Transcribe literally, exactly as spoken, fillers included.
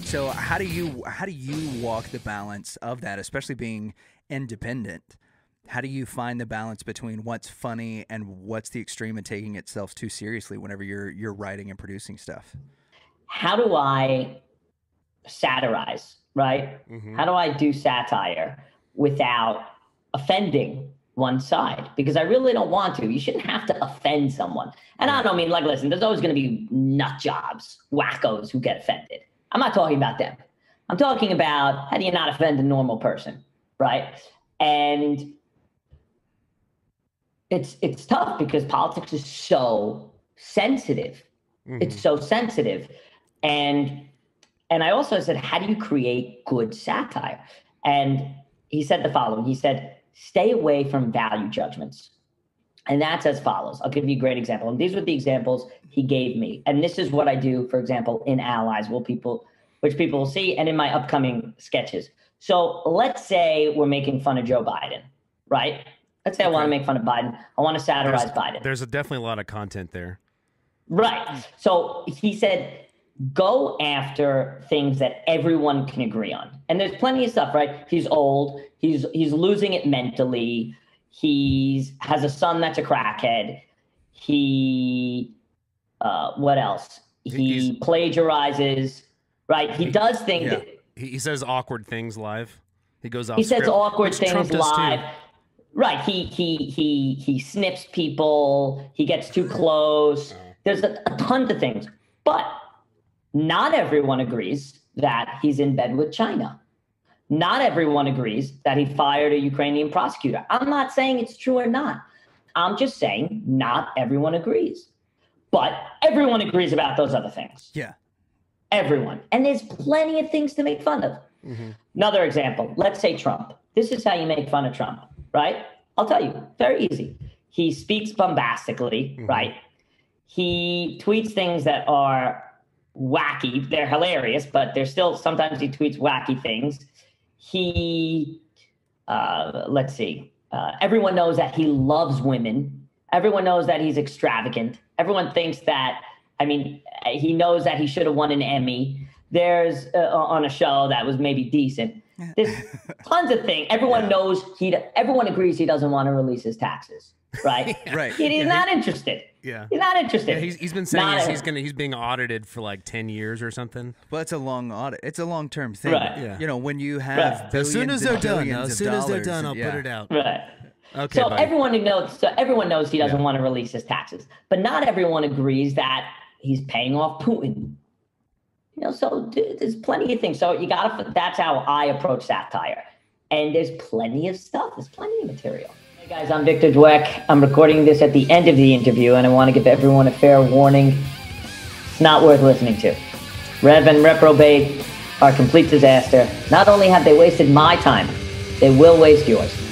So how do you how do you walk the balance of that, especially being independent? How do you find the balance between what's funny and what's the extreme of taking itself too seriously whenever you're you're writing and producing stuff? How do I satirize, right? Mm-hmm. How do I do satire without offending one side? Because I really don't want to. You shouldn't have to offend someone. And I don't mean, like, listen, there's always going to be nut jobs, wackos who get offended. I'm not talking about them. I'm talking about how do you not offend a normal person, right? And it's it's tough because politics is so sensitive. Mm-hmm. It's so sensitive. And and I also said, how do you create good satire? And he said the following. He said, stay away from value judgments. And that's as follows. I'll give you a great example. And these were the examples he gave me. And this is what I do, for example, in Allies, will people, which people will see, and in my upcoming sketches. So let's say we're making fun of Joe Biden, right? Let's say okay. I want to make fun of Biden. I want to satirize there's, Biden. There's a, definitely a lot of content there. Right. So he said, go after things that everyone can agree on. And there's plenty of stuff, right? He's old. He's he's losing it mentally. He's has a son that's a crackhead. He, uh, what else? He he's, plagiarizes, right? He, he does things. Yeah. That, he says awkward things live. He goes off He says script, awkward things Trump live. Right. He he he he snips people. He gets too close. There's a, a ton of things, but not everyone agrees that he's in bed with China. Not everyone agrees that he fired a Ukrainian prosecutor. I'm not saying it's true or not. I'm just saying not everyone agrees. But everyone agrees about those other things. Yeah. Everyone. And there's plenty of things to make fun of. Mm-hmm. Another example, let's say Trump. This is how you make fun of Trump, right? I'll tell you, very easy. He speaks bombastically, mm-hmm. right? He tweets things that are wacky. They're hilarious, but they're still, sometimes he tweets wacky things. He, uh, let's see, uh, everyone knows that he loves women. Everyone knows that he's extravagant. Everyone thinks that, I mean, he knows that he should have won an Emmy. There's uh, on a show that was maybe decent. There's tons of things. Everyone yeah. knows he, everyone agrees he doesn't want to release his taxes, right? Right. He, he's yeah, not he, interested. Yeah. He's not interested. Yeah, he's, he's been saying he's, he's gonna he's being audited for like ten years or something. Well, it's a long audit. It's a long term thing. Right. Yeah. You know, when you have right. as soon as they're done, as soon as they're done, and, I'll yeah. put it out. Right. Okay. So buddy. everyone knows. So everyone knows he doesn't yeah. want to release his taxes, but not everyone agrees that he's paying off Putin. You know, so dude, there's plenty of things. So you gotta. That's how I approach satire, and there's plenty of stuff. There's plenty of material. Hey guys, I'm Victor Dweck. I'm recording this at the end of the interview, and I want to give everyone a fair warning. It's not worth listening to. Rev and Reprobate are a complete disaster. Not only have they wasted my time, they will waste yours.